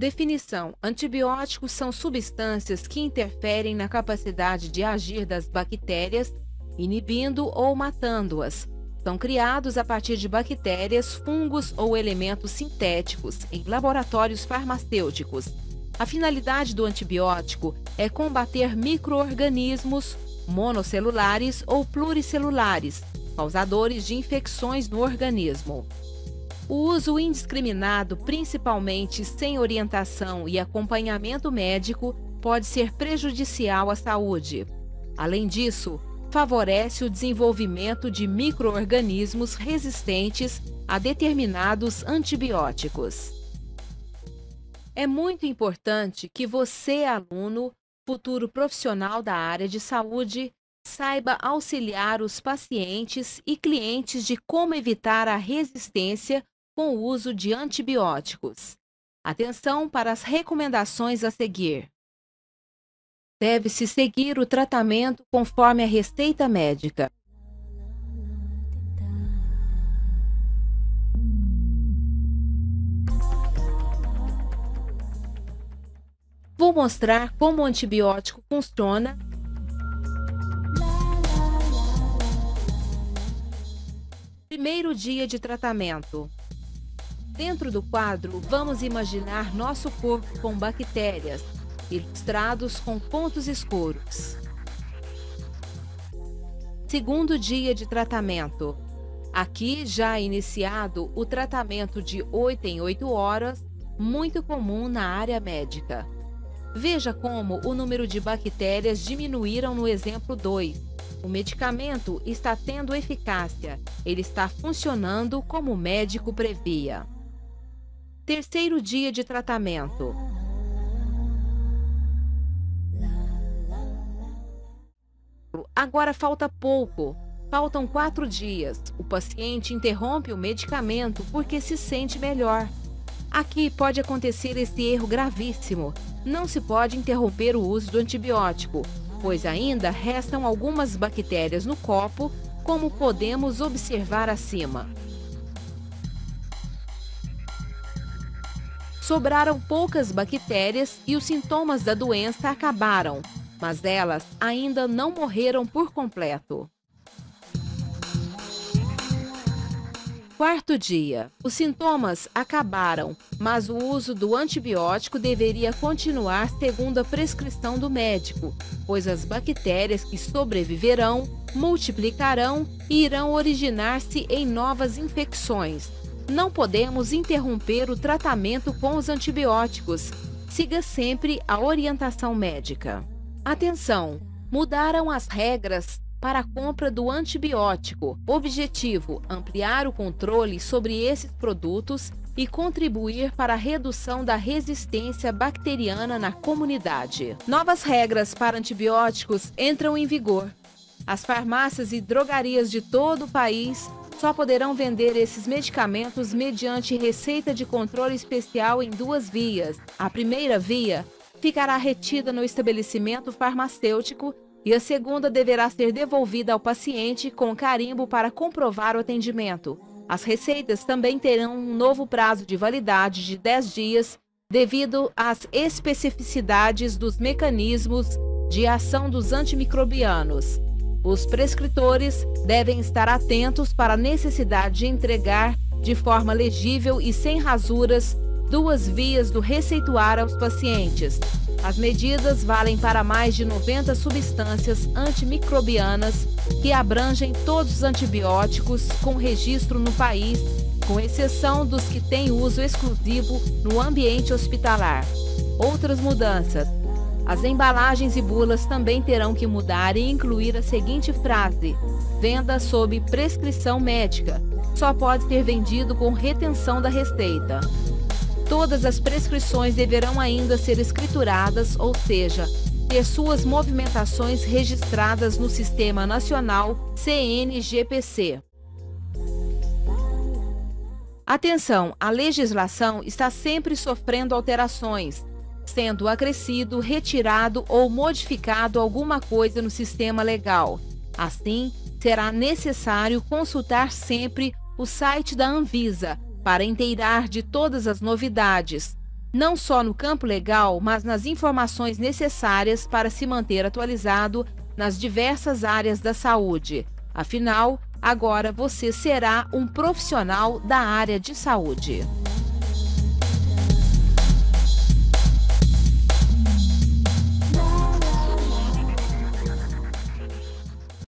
Definição: antibióticos são substâncias que interferem na capacidade de agir das bactérias, inibindo ou matando-as. São criados a partir de bactérias, fungos ou elementos sintéticos em laboratórios farmacêuticos. A finalidade do antibiótico é combater micro-organismos monocelulares ou pluricelulares, causadores de infecções no organismo. O uso indiscriminado, principalmente sem orientação e acompanhamento médico, pode ser prejudicial à saúde. Além disso, favorece o desenvolvimento de micro-organismos resistentes a determinados antibióticos. É muito importante que você, aluno, futuro profissional da área de saúde, saiba auxiliar os pacientes e clientes de como evitar a resistência com o uso de antibióticos. Atenção para as recomendações a seguir. Deve-se seguir o tratamento conforme a receita médica. Vou mostrar como o antibiótico funciona. Primeiro dia de tratamento. Dentro do quadro, vamos imaginar nosso corpo com bactérias, ilustrados com pontos escuros. Segundo dia de tratamento. Aqui já iniciado o tratamento de 8 em 8 horas, muito comum na área médica. Veja como o número de bactérias diminuíram no exemplo 2. O medicamento está tendo eficácia, ele está funcionando como o médico previa. Terceiro dia de tratamento. Agora falta pouco, faltam 4 dias. O paciente interrompe o medicamento porque se sente melhor. Aqui pode acontecer esse erro gravíssimo. Não se pode interromper o uso do antibiótico, pois ainda restam algumas bactérias no copo, como podemos observar acima. Sobraram poucas bactérias e os sintomas da doença acabaram, mas elas ainda não morreram por completo. Quarto dia. Os sintomas acabaram, mas o uso do antibiótico deveria continuar segundo a prescrição do médico, pois as bactérias que sobreviverão multiplicarão e irão originar-se em novas infecções. Não podemos interromper o tratamento com os antibióticos. Siga sempre a orientação médica. Atenção! Mudaram as regras para a compra do antibiótico. Objetivo: ampliar o controle sobre esses produtos e contribuir para a redução da resistência bacteriana na comunidade. Novas regras para antibióticos entram em vigor. As farmácias e drogarias de todo o país só poderão vender esses medicamentos mediante receita de controle especial em 2 vias. A primeira via ficará retida no estabelecimento farmacêutico e a segunda deverá ser devolvida ao paciente com carimbo para comprovar o atendimento. As receitas também terão um novo prazo de validade de 10 dias, devido às especificidades dos mecanismos de ação dos antimicrobianos. Os prescritores devem estar atentos para a necessidade de entregar, de forma legível e sem rasuras, 2 vias do receituário aos pacientes. As medidas valem para mais de 90 substâncias antimicrobianas que abrangem todos os antibióticos com registro no país, com exceção dos que têm uso exclusivo no ambiente hospitalar. Outras mudanças. As embalagens e bulas também terão que mudar e incluir a seguinte frase: venda sob prescrição médica. Só pode ser vendido com retenção da receita. Todas as prescrições deverão ainda ser escrituradas, ou seja, ter suas movimentações registradas no Sistema Nacional CNGPC. Atenção, a legislação está sempre sofrendo alterações, sendo acrescido, retirado ou modificado alguma coisa no sistema legal. Assim, será necessário consultar sempre o site da Anvisa para inteirar de todas as novidades. não só no campo legal, mas nas informações necessárias para se manter atualizado nas diversas áreas da saúde. Afinal, agora você será um profissional da área de saúde.